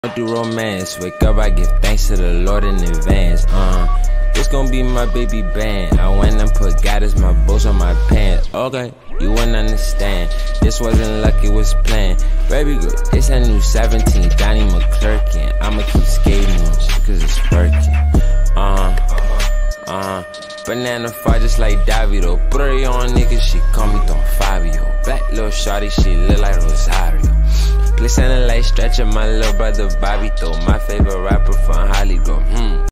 Do romance, wake up, I give thanks to the Lord in advance. This gon' be my baby band. I went and put God as my bows on my pants. Okay, you wouldn't understand. This wasn't luck, it was planned. Baby girl, it's a new 17, Donnie McClurkin. I'ma keep skating on shit cause it's working. Banana fire just like Davido. Put her on niggas, she call me Don Fabio. Black little shawty, she look like Rosario. Glisten like stretching my little brother Bobby, though my favorite rapper from Hollywood.